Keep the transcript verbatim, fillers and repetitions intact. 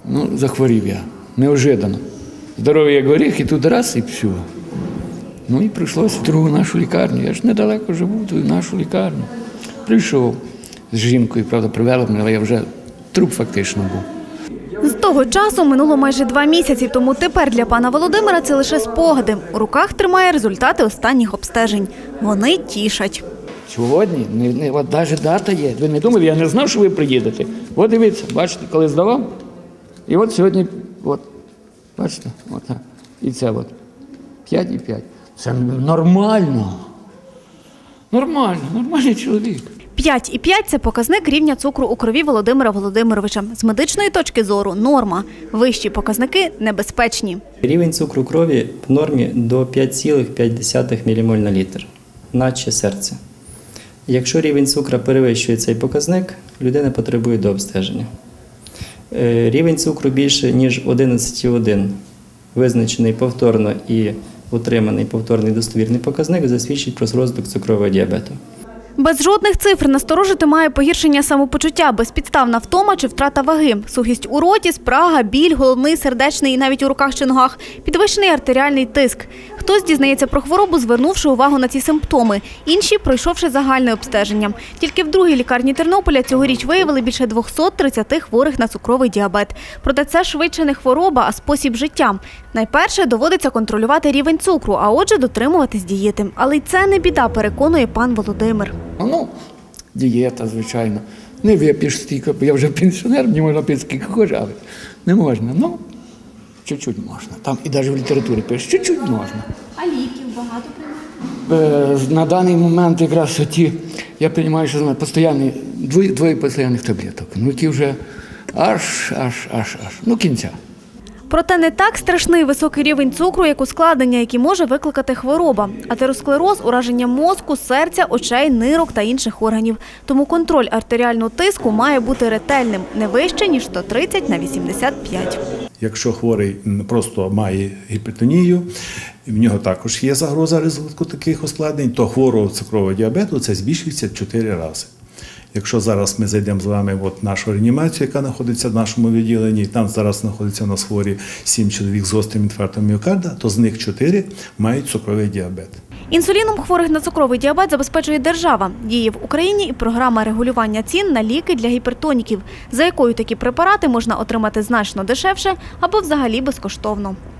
Ну, захворів я, неожиданно. Здоровий як горіх, і тут раз, і все. Ну і прийшлося в другу нашу лікарню. Я ж недалеко живу, в нашу лікарню. Прийшов з жінкою, правда, привели мене, але я вже труп фактично був. З того часу минуло майже два місяці, тому тепер для пана Володимира це лише спогади. У руках тримає результати останніх обстежень. Вони тішать. Сьогодні, не, не, от навіть дата є. Ви не думали, я не знав, що ви приїдете. От дивіться, бачите, коли здавав. І от сьогодні, от, бачите, от, і це от, п'ять і п'ять. Це нормально. Нормально, нормальний чоловік. п'ять і п'ять – це показник рівня цукру у крові Володимира Володимировича. З медичної точки зору – норма. Вищі показники – небезпечні. Рівень цукру крові в нормі до п'ять цілих п'ять десятих мілімоль на літр, наче серце. Якщо рівень цукру перевищує цей показник, людина потребує до обстеження. Рівень цукру більше, ніж одинадцять цілих один, визначений повторно і утриманий повторний достовірний показник, засвідчить про розвиток цукрового діабету. Без жодних цифр насторожити має погіршення самопочуття, безпідставна втома чи втрата ваги, сухість у роті, спрага, біль, головний, сердечний і навіть у руках чи ногах, підвищений артеріальний тиск. Хтось дізнається про хворобу, звернувши увагу на ці симптоми, інші – пройшовши загальне обстеження. Тільки в другій лікарні Тернополя цьогоріч виявили більше двохсот тридцяти хворих на цукровий діабет. Проте це швидше не хвороба, а спосіб життя. Найперше доводиться контролювати рівень цукру, а отже дотримуватись дієти. Але й це не біда, переконує пан Володимир. Ну, дієта, звичайно. Не вип'єш стільки, бо я вже пенсіонер, мені можна пити скільки хочеш, але не можна. Ну, чуть-чуть можна. Там і навіть в літературі пишуть, чуть-чуть можна. А ліків багато приймаєте? На даний момент якраз ті, я розумію, що постійні, двоє, двоє постійних таблеток. Ну, які вже аж, аж, аж, аж, ну, кінця. Проте не так страшний високий рівень цукру, як ускладнення, які може викликати хвороба. Атеросклероз – ураження мозку, серця, очей, нирок та інших органів. Тому контроль артеріального тиску має бути ретельним, не вище, ніж сто тридцять на вісімдесят п'ять. Якщо хворий просто має гіпертонію, в нього також є загроза розвитку таких ускладнень, то хворого цукрового діабету це збільшується в чотири рази. Якщо зараз ми зайдемо з вами в нашу реанімацію, яка знаходиться в нашому відділенні, там зараз знаходиться у нас хворі сім чоловік з гострим інфарктом міокарда, то з них чотири мають цукровий діабет. Інсуліном хворих на цукровий діабет забезпечує держава. Діє в Україні і програма регулювання цін на ліки для гіпертоніків, за якою такі препарати можна отримати значно дешевше або взагалі безкоштовно.